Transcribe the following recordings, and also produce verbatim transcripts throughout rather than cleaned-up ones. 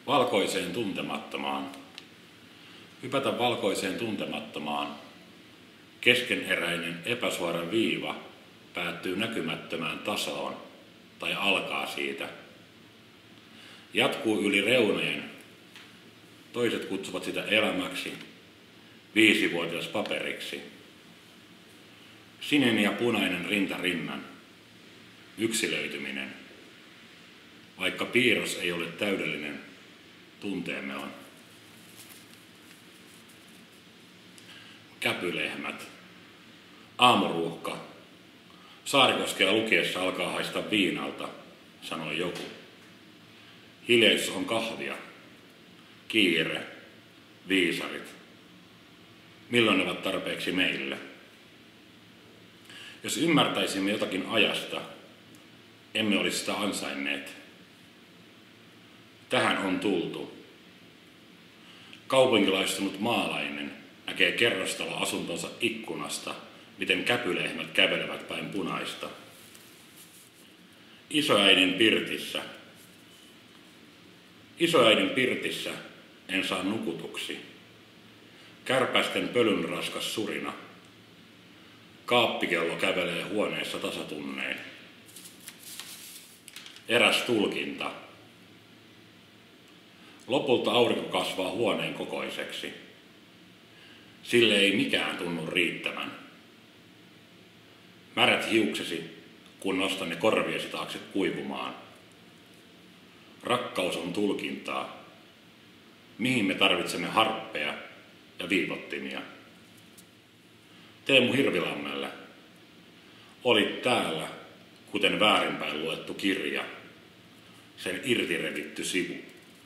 Valkoiseen tuntemattomaan. Hypätä valkoiseen tuntemattomaan. Keskeneräinen epäsuora viiva päättyy näkymättömään tasoon tai alkaa siitä. Jatkuu yli reuneen. Toiset kutsuvat sitä elämäksi, viisivuotias paperiksi. Sininen ja punainen rinta rinnan. Yksilöityminen. Vaikka piirros ei ole täydellinen, tunteemme on. Käpylehmät. Aamuruuhka. Saarikoskea lukiessa alkaa haista viinalta, sanoi joku. Hiljaisuus on kahvia. Kiire. Viisarit. Milloin ne ovat tarpeeksi meille? Jos ymmärtäisimme jotakin ajasta, emme olisi sitä ansainneet. Tähän on tultu. Kaupunkilaistunut maalainen näkee kerrostaloasuntonsa ikkunasta, miten käpylehmät kävelevät päin punaista. Isoäidin pirtissä. Isoäidin pirtissä en saa nukutuksi. Kärpästen pölyn raskas surina. Kaappikello kävelee huoneessa tasatunneen. Eräs tulkinta. Lopulta aurinko kasvaa huoneen kokoiseksi. Sille ei mikään tunnu riittävän. Märät hiuksesi, kun nostan ne korviesi taakse kuivumaan. Rakkaus on tulkintaa. Mihin me tarvitsemme harppeja ja viivottimia? Teemu Hirvilammelle. Olit täällä, kuten väärinpäin luettu kirja. Sen irtirevitty sivu.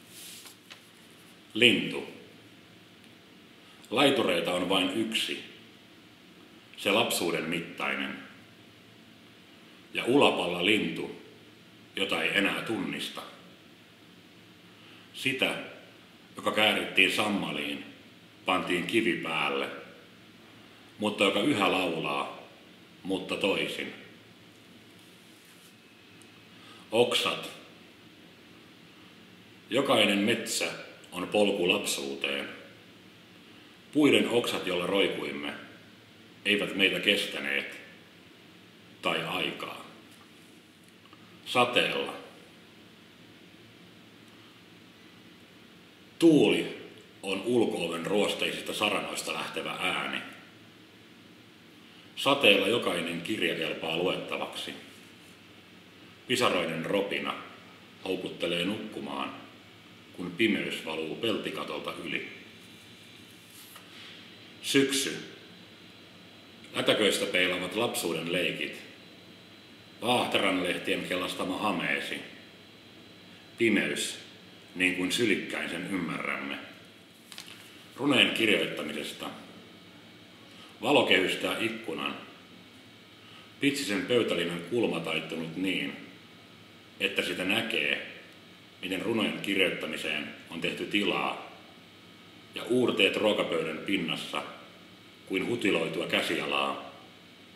Lintu. Laitureita on vain yksi. Se lapsuuden mittainen. Ja ulapalla lintu, jota ei enää tunnista. Sitä, joka käärittiin sammaliin, pantiin kivi päälle, mutta joka yhä laulaa, mutta toisin. Oksat. Jokainen metsä on polku lapsuuteen. Puiden oksat, joilla roikuimme, eivät meitä kestäneet, tai aikaa. Sateella. Tuuli on ulko-oven ruosteisista saranoista lähtevä ääni. Sateella jokainen kirja kelpaa luettavaksi. Pisaroiden ropina houkuttelee nukkumaan, kun pimeys valuu peltikatolta yli. Syksy. Lätäköistä peilavat lapsuuden leikit. Vaahteranlehtien kellastama hameesi. Pimeys, niin kuin sylikkäin sen ymmärrämme. Runeen kirjoittamisesta. Valo kehystää ikkunan. Pitsisen pöytälinän kulma taittunut niin, että sitä näkee, miten runojen kirjoittamiseen on tehty tilaa, ja uurteet ruokapöydän pinnassa kuin hutiloitua käsialaa.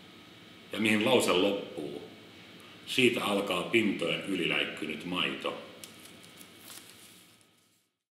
Ja mihin lause loppuu, siitä alkaa pintojen yliläikkynyt maito.